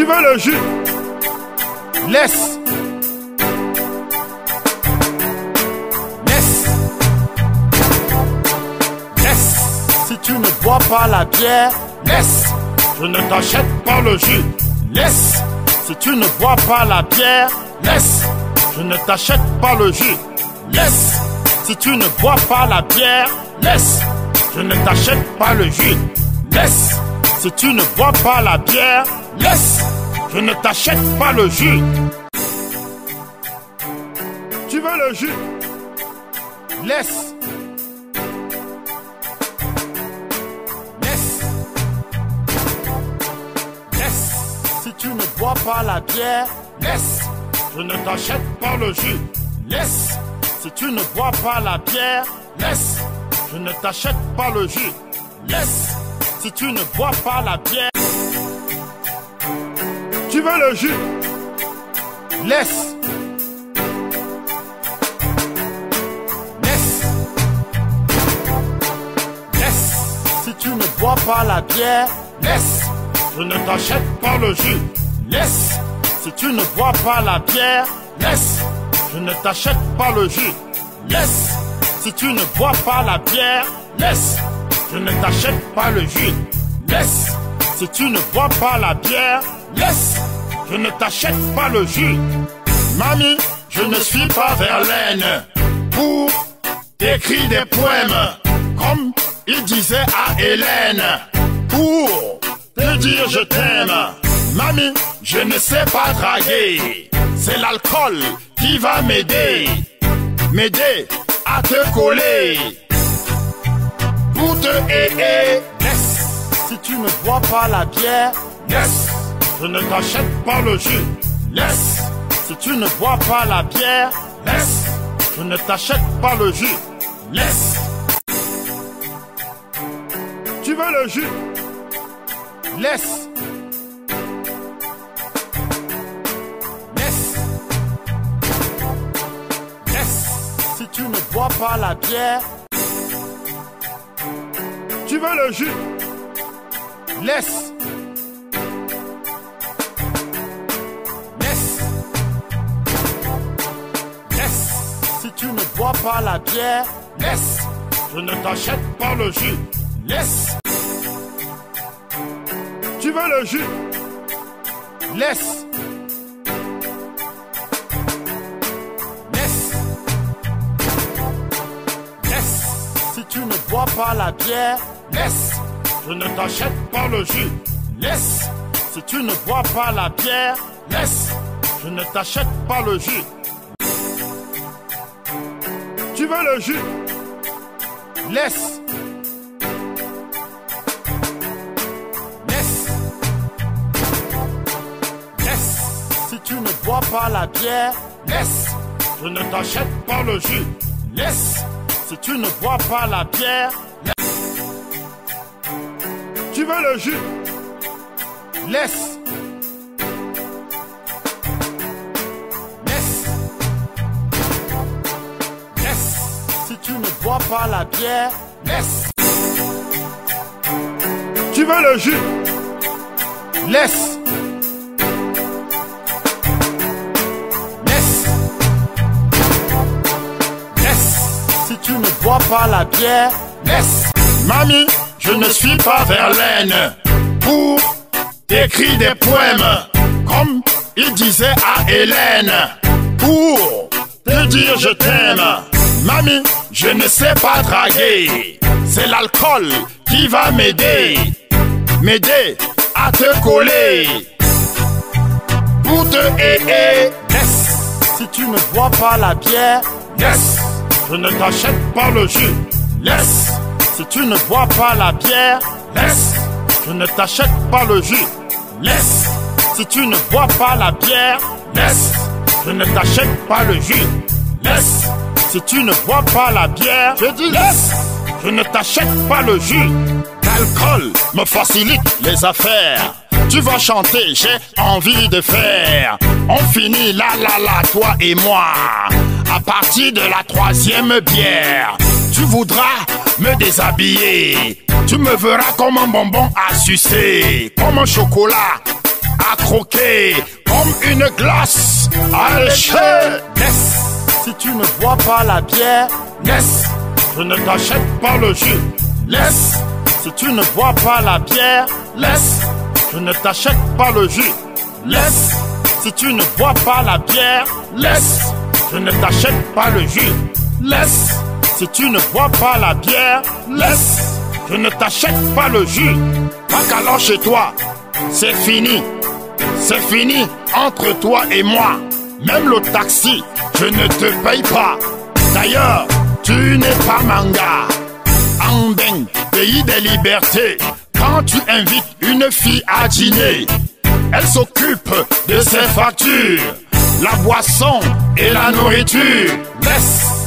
Tu veux le jus? Laisse. Laisse. Laisse. Si tu ne bois pas la bière, laisse. Je ne t'achète pas le jus. Laisse. Si tu ne bois pas la bière, laisse. Je ne t'achète pas le jus. Laisse. Si tu ne bois pas la bière, laisse. Je ne t'achète pas le jus. Laisse. Si tu ne bois pas la bière, laisse. Je ne t'achète pas le jus. Tu veux le jus? Laisse. Laisse. Laisse. Si tu ne bois pas la bière, laisse. Je ne t'achète pas le jus. Laisse. Si tu ne bois pas la bière, laisse. Je ne t'achète pas le jus. Laisse. Si tu ne bois pas la bière. Tu veux le jus? Laisse. Laisse. Laisse. Si tu ne bois pas la bière, laisse. Je ne t'achète pas le jus. Laisse. Si tu ne bois pas la bière, laisse. Je ne t'achète pas le jus. Laisse. Si tu ne bois pas la bière, laisse. Je ne t'achète pas le jus. Laisse. Si tu ne bois pas la bière, laisse. Je ne t'achète pas le jus. Mamie, je ne suis pas Verlaine pour écrire des poèmes comme il disait à Hélène pour te dire je t'aime. Mamie, je ne sais pas draguer. C'est l'alcool qui va m'aider à te coller pour te aider. Laisse. Si tu ne bois pas la bière, laisse. Je ne t'achète pas le jus. Laisse. Si tu ne bois pas la bière, laisse. Je ne t'achète pas le jus. Laisse. Tu veux le jus? Laisse. Laisse. Laisse. Si tu ne bois pas la bière, tu veux le jus? Laisse. Laisse. Laisse. Si tu ne bois pas la bière, laisse. Je ne t'achète pas le jus. Laisse. Tu veux le jus? Laisse. Laisse. Laisse. Si tu ne bois pas la bière, laisse. Je ne t'achète pas le jus. Laisse. Si tu ne bois pas la bière, laisse. Je ne t'achète pas le jus. Tu veux le jus? Laisse. Laisse. Laisse. Si tu ne bois pas la bière, laisse. Je ne t'achète pas le jus. Laisse. Si tu ne bois pas la bière, laisse. Tu veux le jus? Laisse. Laisse. Laisse. Si tu ne bois pas la bière, laisse. Tu veux le jus? Laisse. Laisse. Laisse. Si tu ne bois pas la bière, laisse. Mamie, je ne suis pas Verlaine pour écrire des poèmes comme il disait à Hélène pour te dire je t'aime. Mamie, je ne sais pas draguer. C'est l'alcool qui va m'aider à te coller pour te aider. Laisse. Si tu ne bois pas la bière, laisse. Je ne t'achète pas le jus. Laisse. Si tu ne bois pas la bière, laisse. Je ne t'achète pas le jus. Laisse. Si tu ne bois pas la bière, laisse. Je ne t'achète pas le jus. Laisse. Si tu ne bois pas la bière, je dis laisse. Je ne t'achète pas le jus. L'alcool me facilite les affaires. Tu vas chanter, j'ai envie de faire. On finit la, toi et moi. À partir de la 3e bière, tu voudras me déshabiller. Tu me verras comme un bonbon à sucer, comme un chocolat à croquer comme une glace alléchée. Laisse, si tu ne bois pas la bière, laisse, je ne t'achète pas le jus. Laisse, si tu ne bois pas la bière, laisse, je ne t'achète pas le jus. Laisse, si tu ne bois pas la bière, laisse, je ne t'achète pas le jus. Laisse, si tu ne bois pas la bière, laisse, je ne t'achète pas le jus. Pas qu'alors chez toi, c'est fini. C'est fini entre toi et moi. Même le taxi, je ne te paye pas. D'ailleurs, tu n'es pas manga. Andeng, pays des libertés. Quand tu invites une fille à dîner, elle s'occupe de ses factures, la boisson et la nourriture. Laisse